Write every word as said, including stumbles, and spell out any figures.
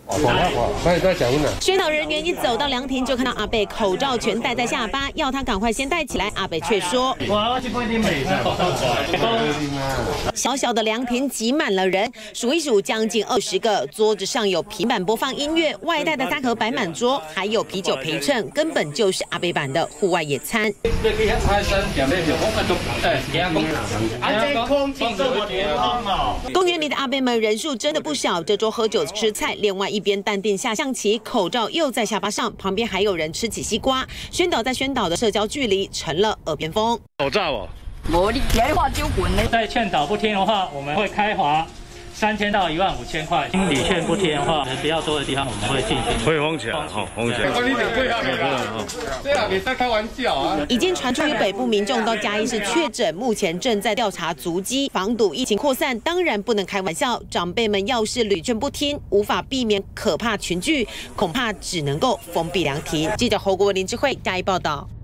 宣导人员一走到凉亭，就看到阿伯口罩全戴在下巴，要他赶快先戴起来。阿伯却说：“小小的凉亭挤满了人，数一数将近二十个，桌子上有平板播放音乐，外带的餐盒摆满桌，还有啤酒陪衬，根本就是阿伯版的户外野餐。”公园里的阿伯们人数真的不少，这桌喝酒吃菜，另外一边淡定下象棋，口罩又在下巴上，旁边还有人吃起西瓜。宣导在宣导的社交距离成了耳边风。 口罩哦， 我你别话就滚呢。 在劝导不听的话，我们会开罚三千到一万五千块。听礼劝不听的话，人比较多的地方我们会进行。 会封起来，哈，封起来。 管理点贵啊，对啊，你在开玩笑啊！ 已经传出于北部民众到嘉义市确诊，目前正在调查足迹，防堵疫情扩散。当然不能开玩笑，长辈们要是屡劝不听，无法避免可怕群聚，恐怕只能够封闭凉亭。记者侯国文、林智慧嘉义报道。